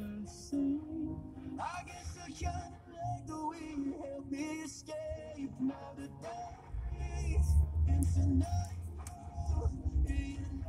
I guess I kinda like the way you help me escape now the days and tonight.